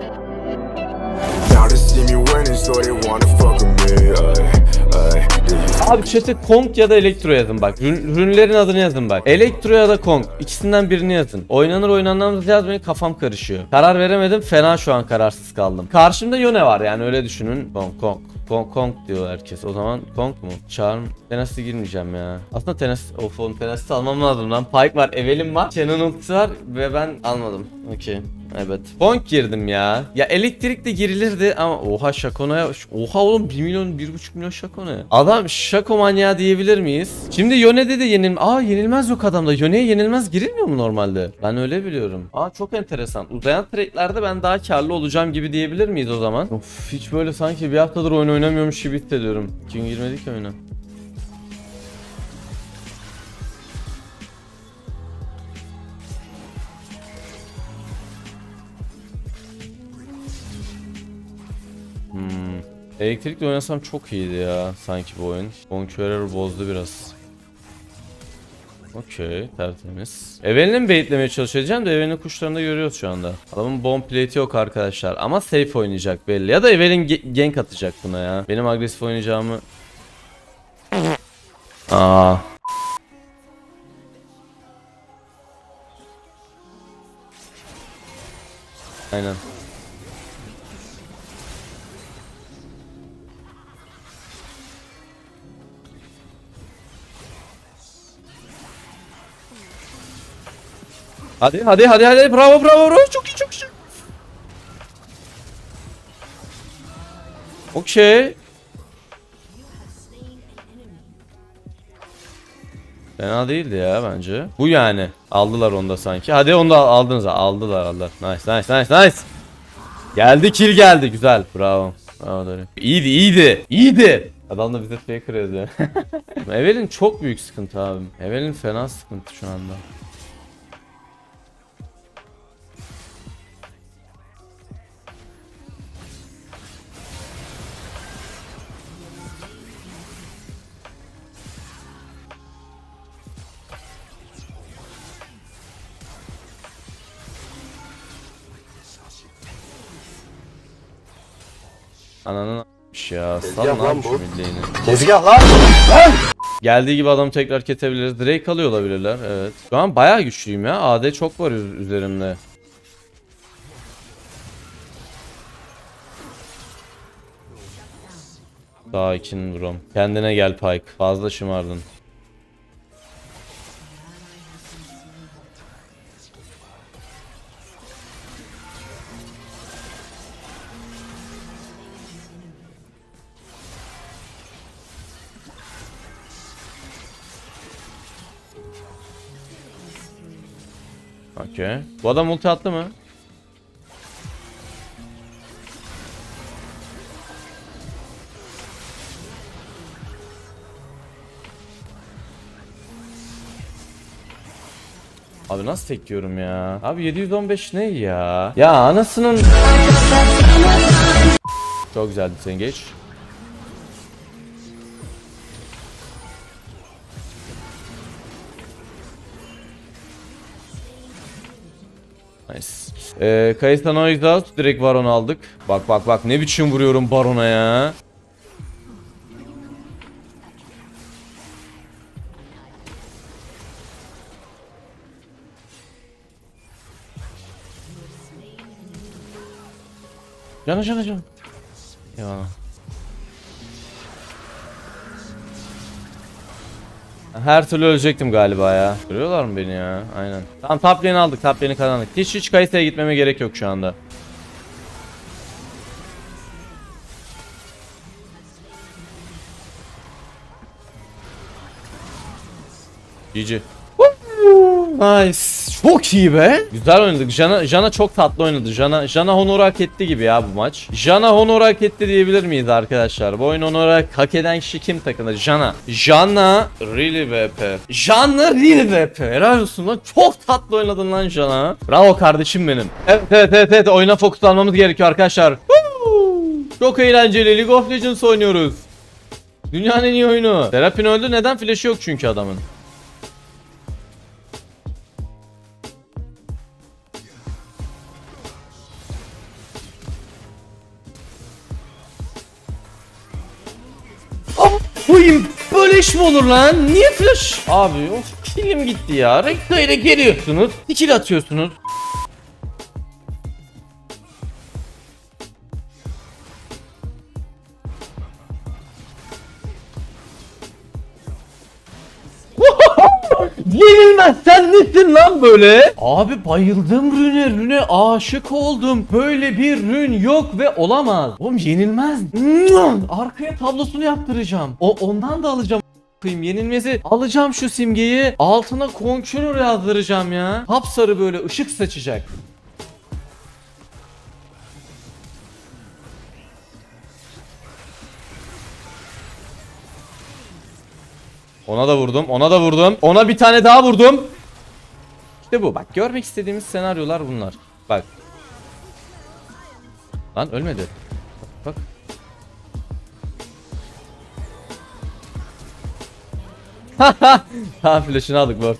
Now to see me winning, so they wanna fuck with me. Abi chat'e Kong ya da Elektro yazın bak. Rünlerin adını yazın bak. Elektro ya da Kong. İkisinden birini yazın. Oynanır oynanmaz yazmayın, kafam karışıyor. Karar veremedim. Fena şu an kararsız kaldım. Karşımda Yone var yani, öyle düşünün. Kong diyor herkes. O zaman Kong mu? Charm. Tenacity girmeyeceğim ya. Aslında Tenacity almam lazım lan. Pyke var, Evelyn var, Shen'in ultisi var ve ben almadım. Okey. Evet. Kong girdim ya. Ya elektrik de girilirdi ama oha Shaco'ya. Oha oğlum 1 milyon 1,5 milyon Shaco'ya. Adam Shaco manyağı diyebilir miyiz? Şimdi Yone'de de yenilmez yok adamda. Yone'ye yenilmez girilmiyor mu normalde? Ben öyle biliyorum. Çok enteresan. Uzayan trade'lerde ben daha karlı olacağım gibi diyebilir miyiz o zaman? Of, hiç böyle sanki bir haftadır oyun oynamıyormuş gibi hissediyorum. 2 gün girmedik oyuna. Elektrikle oynasam çok iyiydi ya sanki bu oyun. Conqueror bozdu biraz. Okey, tertemiz. Evelyn'i baitlemeye çalışacağım da Evelyn'in kuşlarını görüyoruz şu anda. Adamın bomb plate'i yok arkadaşlar ama safe oynayacak belli. Ya da Evelyn gank atacak buna ya. Benim agresif oynayacağımı... Aynen. Hadi bravo çok iyi. Okey. Fena değildi ya bence. Bu yani. Aldılar onu da sanki. Hadi onu da aldınız. Aldılar. Nice. Geldi, kill geldi. Güzel. Bravo. İyiydi. Adam da bize faker yazıyor. Evelyn çok büyük sıkıntı abi. Evelyn fena sıkıntı şu anda. Ananın a**mış ya. Sal lan şu milliğini. Tezgah lan. Geldiği gibi adamı tekrar kesebiliriz. Drake alıyor olabilirler. Evet. Şu an bayağı güçlüyüm ya. AD çok var üzerimde. Daha 2'nin vuram. Kendine gel Pyke. Fazla şımardın. Okey. Bu adam ulti attı mı? Abi nasıl tek yiyorum ya? Abi 715 ne ya? Ya anasının... Çok güzeldi, sen geç. Nice. Kayısta noise out. Direkt Baron aldık. Bak ne biçim vuruyorum Baron'a ya. Canı. Ya. Her türlü ölecektim galiba ya. Görüyorlar mı beni ya? Aynen. Tamam, top lane'i aldık. Top lane'i kazandık. Hiç Kayısa'ya gitmeme gerek yok şu anda. GG. Nice. Çok iyi be. Güzel oynadık. Jana çok tatlı oynadı. Jana Honor'u hak etti gibi ya bu maç. Jana Honor'u hak etti diyebilir miyiz arkadaşlar? Bu oyun Honor'u hak eden kişi kim takımda? Jana really VP. Jana really VP. Helal olsun lan. Çok tatlı oynadın lan Jana. Bravo kardeşim benim. Evet. Oyuna fokuslanmamız gerekiyor arkadaşlar. Çok eğlenceli. League of Legends oynuyoruz. Dünyanın en iyi oyunu. Serapin öldü. Neden? Flash'ı yok çünkü adamın. koyayım. Böyle iş mi olur lan? Niye flash? Abi of film gitti ya. Rekta ile geliyorsunuz. Skill atıyorsunuz. Yenilmez, sen nesin lan böyle? Abi bayıldım rüne aşık oldum. Böyle bir rün yok ve olamaz. Oğlum yenilmez. Arkaya tablosunu yaptıracağım. Ondan da alacağım. Yenilmezi alacağım, şu simgeyi altına Conqueror yazdıracağım ya. Sapsarı böyle ışık saçacak. Ona da vurdum, ona da vurdum. Ona bir tane daha vurdum. İşte bu. Bak görmek istediğimiz senaryolar bunlar. Bak. Lan ölmedi. Bak. Ha flash'ını aldık Word.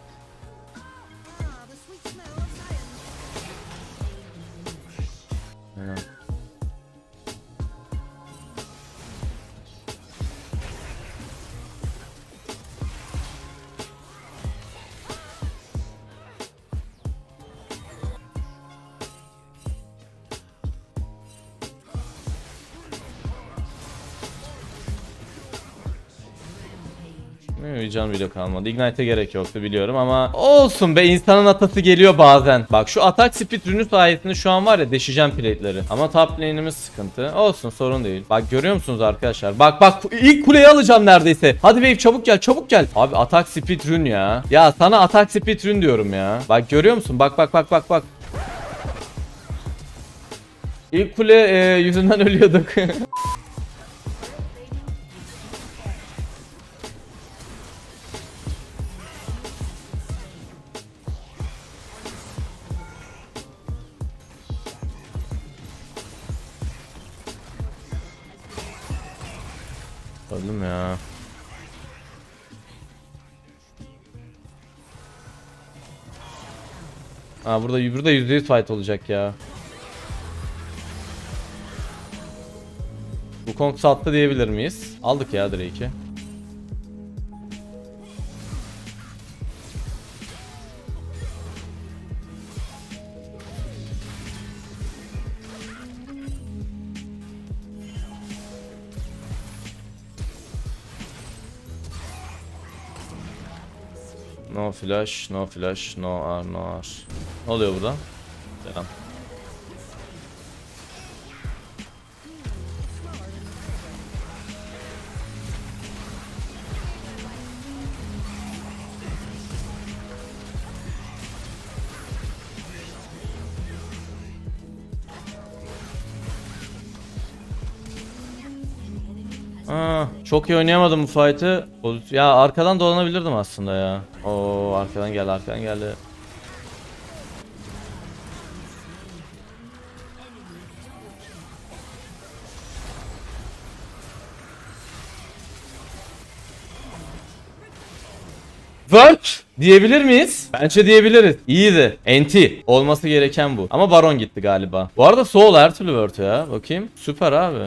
Can bile kalmadı. Ignite'e gerek yoktu biliyorum ama olsun be, insanın atası geliyor bazen. Bak şu atak speed rünü sayesinde şu an var ya deşeceğim plate'leri. Ama top lane'imiz sıkıntı. Olsun, sorun değil. Bak görüyor musunuz arkadaşlar? Bak ilk kuleyi alacağım neredeyse. Hadi Wave çabuk gel, çabuk gel. Abi atak speed rün ya. Ya sana atak speed rün diyorum ya. Bak görüyor musun? Bak. İlk kule yüzünden ölüyorduk. Öldüm ya. Burada %100 fight olacak ya. Bu Kong sattı diyebilir miyiz? Aldık ya Drake'i. No flash, no flash, no R, no R. Ne oluyor burada? Selam. Çok iyi oynayamadım bu fight'ı. Ya arkadan dolanabilirdim aslında ya. Oo arkadan geldi. Work diyebilir miyiz? Bence diyebiliriz. İyiydi. NT olması gereken bu. Ama Baron gitti galiba. Bu arada Soul her türlü Word ya. Bakayım. Süper abi.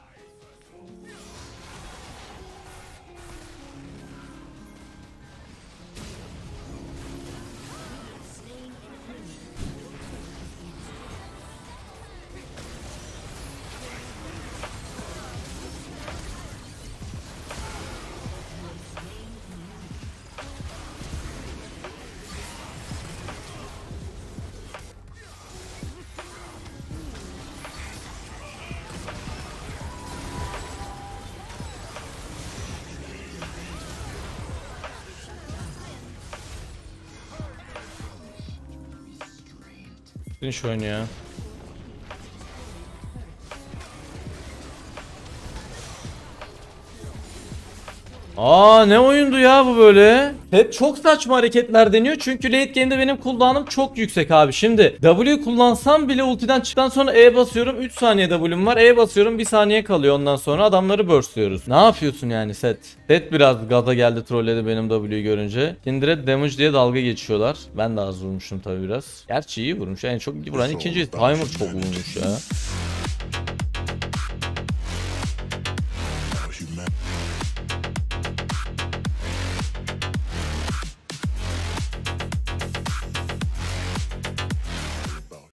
Finish oynuyor. Ne oyundu ya bu böyle? Hep çok saçma hareketler deniyor çünkü late game'de benim cooldown'um çok yüksek abi. Şimdi W kullansam bile ultiden çıktıktan sonra E basıyorum, 3 saniye W'm var. E basıyorum, 1 saniye kalıyor, ondan sonra adamları burstluyoruz. Ne yapıyorsun yani Set? Set biraz gaza geldi, trolledi benim W'yu görünce. Kindred damage diye dalga geçiyorlar. Ben de az vurmuşum tabii biraz. Gerçi iyi vurmuş, yani çok iyi vuran ikinci timer çok vurmuş ya.